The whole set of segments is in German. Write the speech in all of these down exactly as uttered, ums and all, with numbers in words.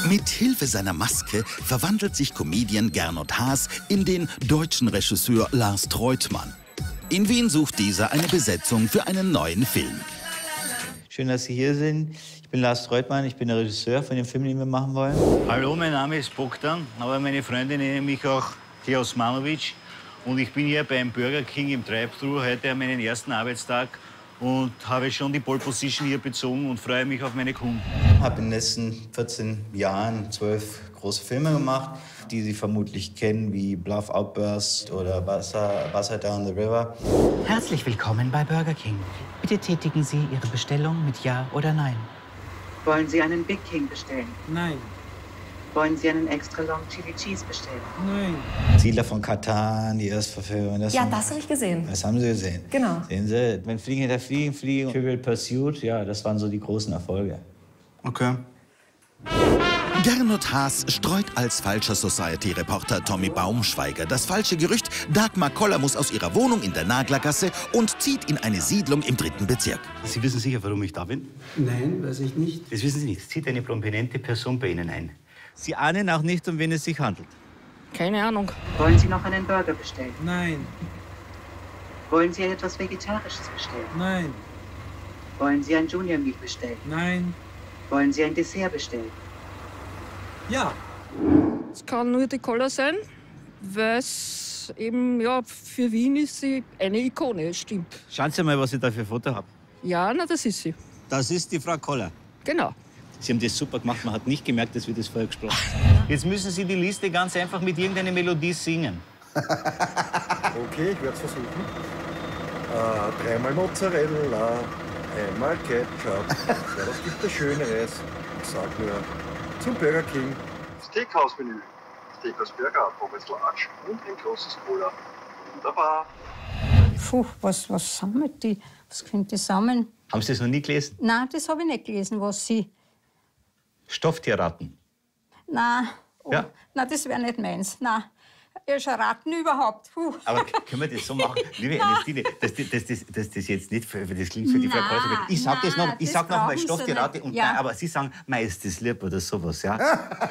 Mit Hilfe seiner Maske verwandelt sich Comedian Gernot Haas in den deutschen Regisseur Lars Treutmann. In Wien sucht dieser eine Besetzung für einen neuen Film. Schön, dass Sie hier sind. Ich bin Lars Treutmann, ich bin der Regisseur von dem Film, den wir machen wollen. Hallo, mein Name ist Bogdan, aber meine Freunde nennen mich auch Theo Osmanovic. Und ich bin hier beim Burger King im Drive-Thru heute an meinen ersten Arbeitstag und habe schon die Pole Position hier bezogen und freue mich auf meine Kunden. Ich habe in den letzten vierzehn Jahren zwölf große Filme gemacht, die Sie vermutlich kennen, wie Bluff Outburst oder Wasser, Wasser Down the River. Herzlich willkommen bei Burger King. Bitte tätigen Sie Ihre Bestellung mit Ja oder Nein. Wollen Sie einen Big King bestellen? Nein. Wollen Sie einen Extra Long Chili Cheese bestellen? Nein. Siedler von Katan, die Erstverfilmung. Das Ja, haben, das habe ich gesehen. Das haben Sie gesehen. Genau. Sehen Sie, wenn Fliegen hinter Fliegen fliegen, Trivial Pursuit, ja, das waren so die großen Erfolge. Okay. Gernot Haas streut als falscher Society-Reporter Tommy Baumschweiger das falsche Gerücht, Dagmar Koller muss aus ihrer Wohnung in der Naglergasse und zieht in eine Siedlung im dritten Bezirk. Sie wissen sicher, warum ich da bin? Nein, weiß ich nicht. Das wissen Sie nicht. Es zieht eine prominente Person bei Ihnen ein. Sie ahnen auch nicht, um wen es sich handelt. Keine Ahnung. Wollen Sie noch einen Burger bestellen? Nein. Wollen Sie etwas Vegetarisches bestellen? Nein. Wollen Sie ein Junior Meal bestellen? Nein. Wollen Sie ein Dessert bestellen? Ja. Es kann nur die Cola sein, weil es eben, ja, für Wien ist sie eine Ikone, stimmt. Schauen Sie mal, was ich da für ein Foto habe. Ja, na, das ist sie. Das ist die Frau Koller. Genau. Sie haben das super gemacht. Man hat nicht gemerkt, dass wir das vorher gesprochen haben. Jetzt müssen Sie die Liste ganz einfach mit irgendeiner Melodie singen. Okay, ich werde es versuchen. Äh, dreimal Mozzarella, einmal Ketchup. Ja, was gibt es Schöneres? Ich sag nur, zum Burger King. Steakhouse-Menü. Steakhouse Burger, Pommes Large und ein großes Cola. Wunderbar. Puh, was, was sammelt die? Was könnte die sammeln? Haben Sie das noch nie gelesen? Nein, das habe ich nicht gelesen, was sie... Stofftierratten. Nein, oh, Ja. nein, das wäre nicht meins. Nein, ja, schon Ratten überhaupt. Puh. Aber können wir das so machen? Liebe Ernestine, dass das, das, das, das, das jetzt nicht für, das klingt für die Frau Nein, Kreuzberg. Ich sag das noch, nein, ich das sag noch mal brauchen Sie Stofftierratte nicht. und Ja. nein, aber Sie sagen, mei, ist das lieb oder sowas, ja?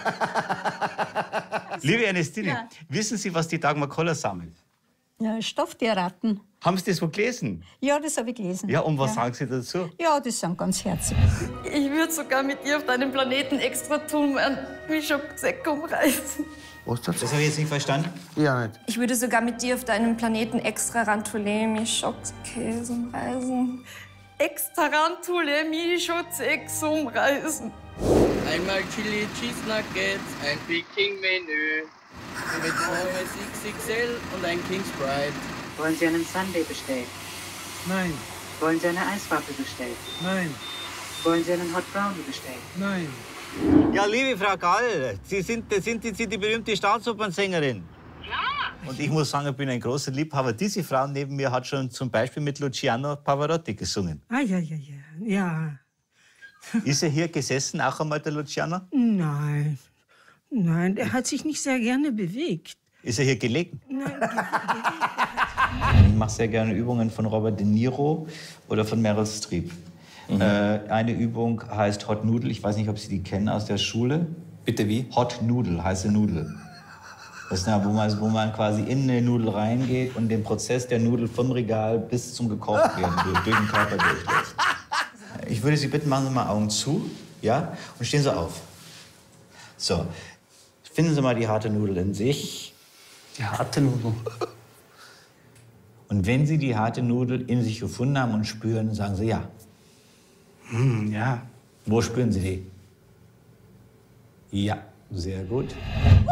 Liebe Ernestine, Ja. wissen Sie, was die Dagmar Koller sammelt? Ja, Stofftierratten. Haben Sie das wo gelesen? Ja, das habe ich gelesen. Ja, und was ja. sagen Sie dazu? Ja, das sind ganz herzig. Ich würde sogar mit ihr auf deinem Planeten extra tun, einen Bischofszeck umreißen. Was das? Das habe ich jetzt nicht verstanden. Ja, nicht. Ich würde sogar mit dir auf deinem Planeten extra Rantulemi Schockskäse umreißen. Extra Rantulemi Schockskäse umreißen. Einmal Chili Cheese Nuggets, ein Big King Menü mit Pommes X X L und ein King Sprite. Wollen Sie einen Sundae bestellen? Nein. Wollen Sie eine Eiswaffel bestellen? Nein. Wollen Sie einen Hot Brownie bestellen? Nein. Ja, liebe Frau Gall, Sie sind, sind Sie die berühmte Staatsopernsängerin? Ja. Und ich muss sagen, ich bin ein großer Liebhaber. Diese Frau neben mir hat schon zum Beispiel mit Luciano Pavarotti gesungen. Ah, ja, ja, ja. Ja. Ist er hier gesessen, auch einmal der Luciano? Nein. Nein, er hat sich nicht sehr gerne bewegt. Ist er hier gelegen? Nein, Ich mache sehr gerne Übungen von Robert De Niro oder von Meryl Streep. Mhm. Äh, eine Übung heißt Hot Noodle. Ich weiß nicht, ob Sie die kennen aus der Schule. Bitte wie? Hot Noodle, heiße Nudel. Das ist ja, wo man, wo man quasi in eine Nudel reingeht und den Prozess der Nudel vom Regal bis zum Gekochtwerden durch, durch den Körper durchlässt. Ich würde Sie bitten, machen Sie mal Augen zu, ja, und stehen Sie auf. So, finden Sie mal die harte Nudel in sich. Die harte Nudel. Und wenn Sie die harte Nudel in sich gefunden haben und spüren, sagen Sie ja. Hm, ja. Wo spüren Sie die? Ja, sehr gut.